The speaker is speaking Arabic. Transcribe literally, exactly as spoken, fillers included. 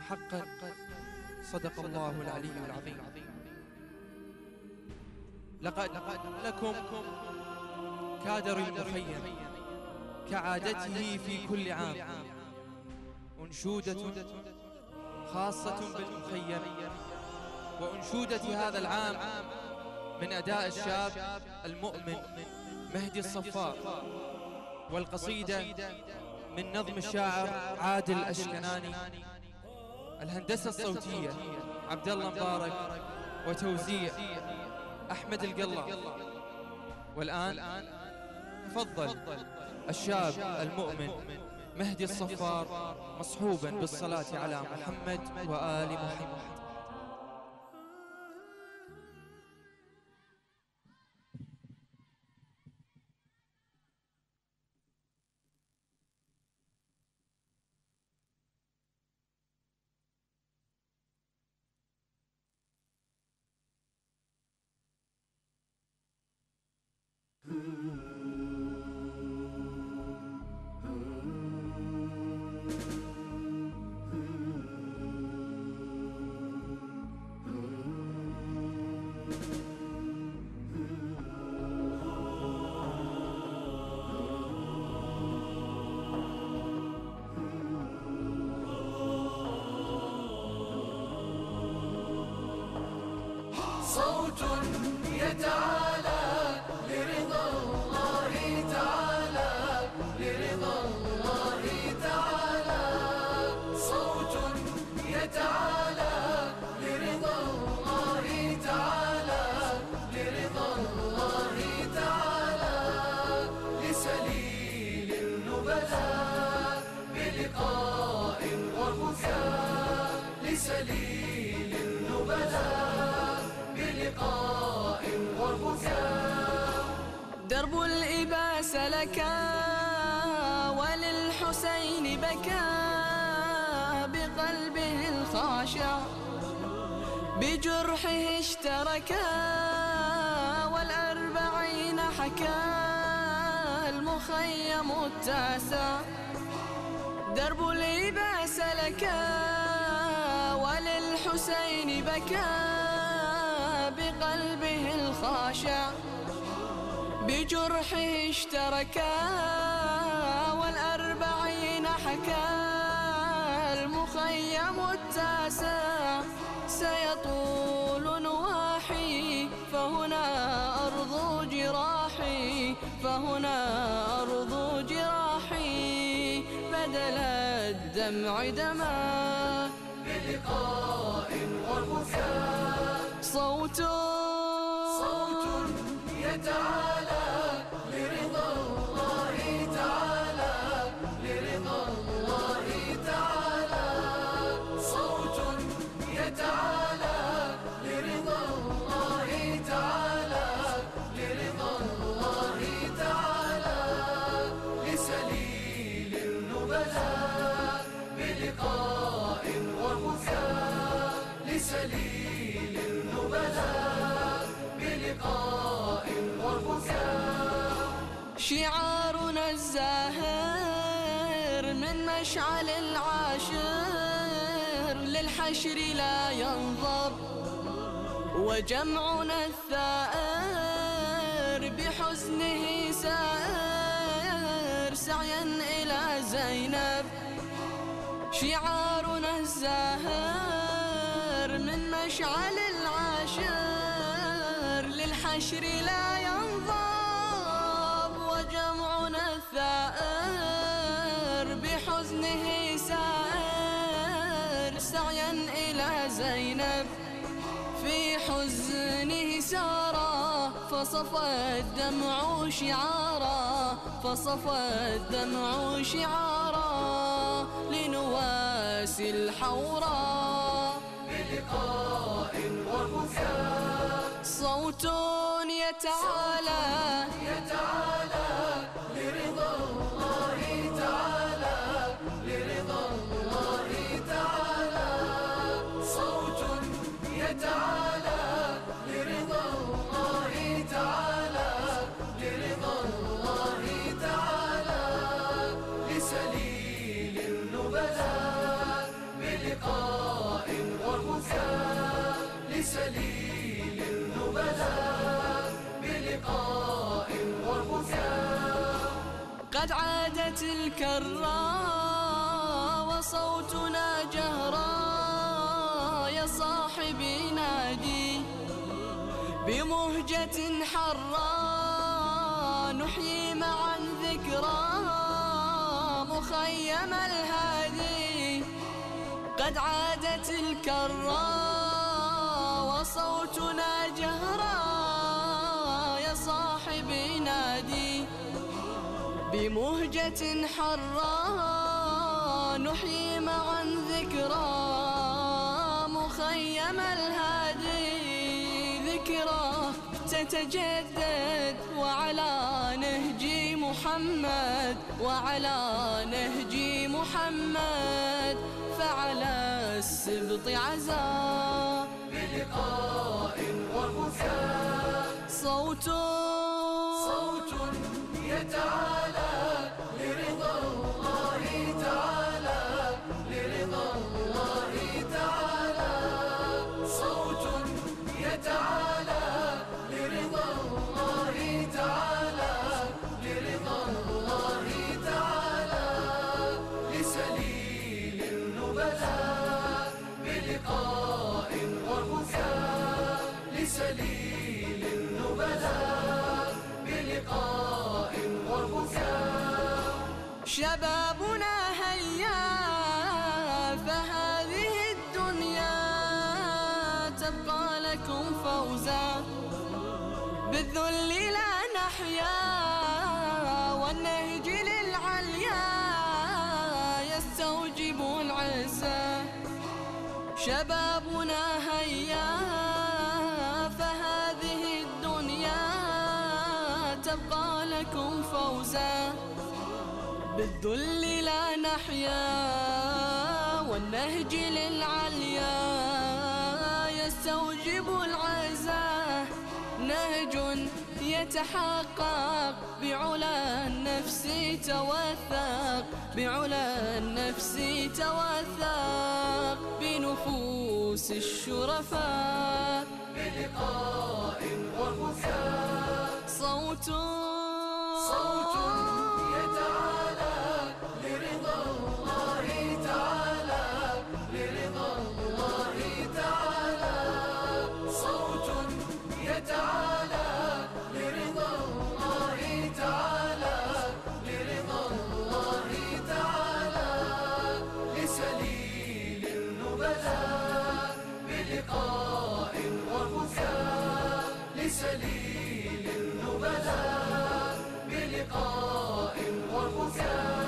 حقا صدق الله العلي العظيم. لقد لكم كادر المخيم كعادته في كل عام أنشودة خاصة بالمخيم، وأنشودة هذا العام من أداء الشاب المؤمن مهدي الصفار، والقصيدة من نظم الشاعر عادل الأشكناني، الهندسة الصوتية عبد الله مبارك، وتوزيع أحمد القلة. والآن تفضل الشاب المؤمن مهدي الصفار مصحوبا بالصلاة على محمد وآل محمد. صوت يتعالى لرضا الله تعالى، لرضا الله تعالى. صوت يتعالى لرضا الله تعالى، لرضا الله تعالى. لسليل النبلاء بلقاء وبكاء، لسليل النبلاء بلقاء وبكاء. درب الإبا سلكا وللحسين بكى بقلبه الخاشع، بجرحه اشتركا والأربعين حكى المخيم التاسع. درب الإبا سلكا وللحسين بكى بقلبه الخاشع، بجرحه اشتركا والأربعين حكى المخيم التاسع. سيطول نواحي فهنا أرض جراحي، فهنا أرض جراحي. بدل الدمع دما بلقاء وبكاء. صوت صوت يتعالى لرضا الله تعالى، لرضا الله تعالى. صوت يتعالى لرضا الله تعالى، لرضا الله تعالى. لسليل النبلاء بلقاء وبكاء، لسليل النبلاء بلقاء وبكاء. شعارنا الزاهر من مشعل العاشر للحشر لا ينضب، وجمعنا الثائر بحزنه سائر سعيا إلى زينب. شعارنا الزاهر من مشعل العاشر للحشر لا ينضب، وجمعنا الثائر بحزنه سائر سعيا إلى زينب. في حزنه سارا فصفى الدمع شعارا، فصفى الدمع شعارا لنواسي الحورى بلقاء وبكاء. صوت يتعالى يتعالى لرضا الله تعالى، لرضا الله تعالى. صوت يتعالى لرضا الله تعالى، لرضا الله تعالى. لسليل النبلاء بلقاء قد عادت الكرى وصوتنا جهرا يا صاحبي نادي بمهجة حرا نحيي معا ذكرى مخيم الهادي. قد عادت الكرى وصوتنا جهرا يا صاحبي نادي بمهجة حرا نحيي معا ذكرى مخيم الهادي. ذكرى تتجدد وعلى نهج محمد وعلى نهج محمد فعلى السبط عزا بلقاء وبكاء صوت صوت يتعالى لرضا الله تعالى لرضا الله تعالى صوت يتعالى لرضا الله تعالى لرضا الله تعالى لسليل النبلاء بلقاء وبكاء لسليل النبلاء بلقاء وبكاء. شبابنا هيا فهذه الدنيا تبقى لكم فوزا بالذل لا نحيا والنهج للعليا يستوجب العزا. شبابنا هيا فهذه الدنيا تبقى لكم فوزا بالذل لا نحيا والنهج للعليا يستوجب العزا. نهج يتحقق بعلا النفس توثق بعلا النفس توثق بنفوس الشرفاء بلقاء وبكاء صوت صوت يتعالى لرضا الله تعالى لرضا الله تعالى صوت يتعالى لرضا الله تعالى لرضا الله تعالى لسليل النبلاء بلقاء وبكاء لسليل النبلاء بلقاء وبكاء